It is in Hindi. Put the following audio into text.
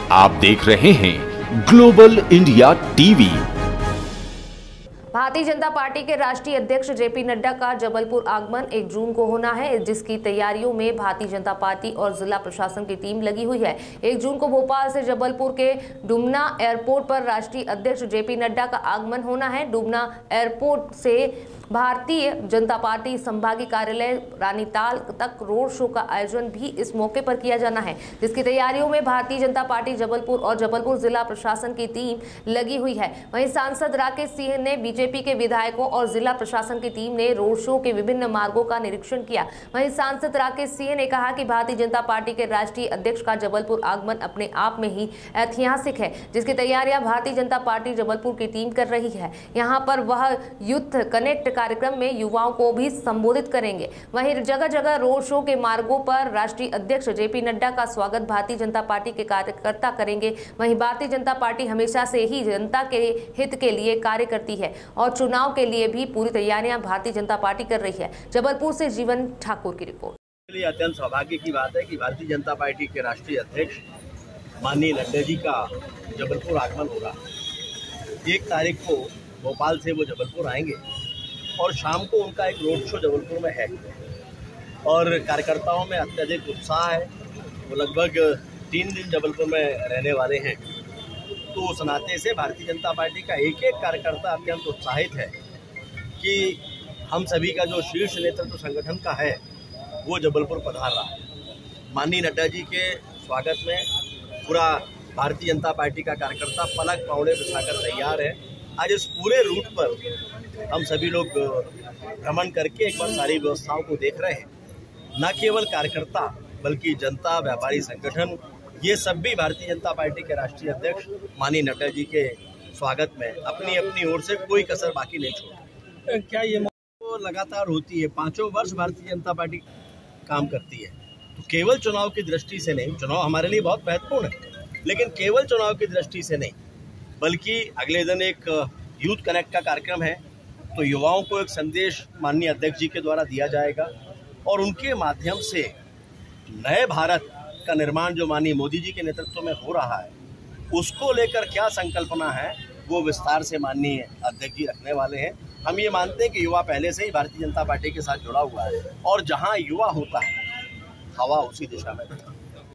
आप देख रहे हैं global India TV. Bharatiya Janata party के राष्ट्रीय अध्यक्ष जेपी नड्डा का जबलपुर आगमन 1 जून को होना है, जिसकी तैयारियों में भारतीय जनता पार्टी और जिला प्रशासन की टीम लगी हुई है। 1 जून को भोपाल से जबलपुर के डुमना एयरपोर्ट पर राष्ट्रीय अध्यक्ष जेपी नड्डा का आगमन होना है। डुमना एयरपोर्ट से भारतीय जनता पार्टी संभागीय कार्यालय रानीताल तक रोड शो का आयोजन भी इस मौके पर किया जाना है, जिसकी तैयारियों में भारतीय जनता पार्टी जबलपुर और जबलपुर जिला प्रशासन की टीम लगी हुई है। वहीं सांसद राकेश सिंह ने बीजेपी के विधायकों और जिला प्रशासन की टीम ने रोड शो के विभिन्न मार्गों का निरीक्षण किया। वहीं सांसद राकेश सिंह ने कहा कि भारतीय जनता पार्टी के राष्ट्रीय अध्यक्ष का जबलपुर आगमन अपने आप में ही ऐतिहासिक है, जिसकी तैयारियां भारतीय जनता पार्टी जबलपुर की टीम कर रही है। यहाँ पर वह यूथ कनेक्ट कार्यक्रम में युवाओं को भी संबोधित करेंगे। वहीं जगह जगह रोड शो के मार्गों पर राष्ट्रीय अध्यक्ष जेपी नड्डा का स्वागत भारतीय जनता पार्टी के कार्यकर्ता करेंगे। वहीं भारतीय जनता पार्टी हमेशा से ही जनता के हित के लिए कार्य करती है और चुनाव के लिए भी पूरी तैयारियां भारतीय जनता पार्टी कर रही है। जबलपुर से जीवन ठाकुर की रिपोर्ट। अत्यंत सौभाग्य की बात है कि भारतीय जनता पार्टी के राष्ट्रीय अध्यक्ष माननीय नड्डा जी का जबलपुर आगमन हो रहा है। 1 तारीख को भोपाल से वो जबलपुर आएंगे और शाम को उनका एक रोड शो जबलपुर में है और कार्यकर्ताओं में अत्यधिक उत्साह है। वो लगभग 3 दिन जबलपुर में रहने वाले हैं। तो उस नाते से भारतीय जनता पार्टी का एक कार्यकर्ता अत्यंत उत्साहित है कि हम सभी का जो शीर्ष नेतृत्व संगठन का है वो जबलपुर पधार रहा है। माननीय नड्डा जी के स्वागत में पूरा भारतीय जनता पार्टी का कार्यकर्ता पलक पावड़े बिछाकर तैयार है। आज इस पूरे रूट पर हम सभी लोग भ्रमण करके एक बार सारी व्यवस्थाओं को देख रहे हैं। न केवल कार्यकर्ता बल्कि जनता, व्यापारी संगठन, ये सब भी भारतीय जनता पार्टी के राष्ट्रीय अध्यक्ष माननीय नड्डा जी के स्वागत में अपनी अपनी ओर से कोई कसर बाकी नहीं छोड़ते। क्या ये तो लगातार होती है, 5 वर्ष भारतीय जनता पार्टी काम करती है। तो केवल चुनाव की दृष्टि से नहीं, चुनाव हमारे लिए बहुत महत्वपूर्ण है, लेकिन केवल चुनाव की दृष्टि से नहीं बल्कि अगले दिन एक यूथ कनेक्ट का कार्यक्रम है। तो युवाओं को एक संदेश माननीय अध्यक्ष जी के द्वारा दिया जाएगा और उनके माध्यम से नए भारत का निर्माण जो माननीय मोदी जी के नेतृत्व में हो रहा है, उसको लेकर क्या संकल्पना है वो विस्तार से माननीय अध्यक्ष जी रखने वाले हैं। हम ये मानते हैं कि युवा पहले से ही भारतीय जनता पार्टी के साथ जुड़ा हुआ है और जहाँ युवा होता है हवा उसी दिशा में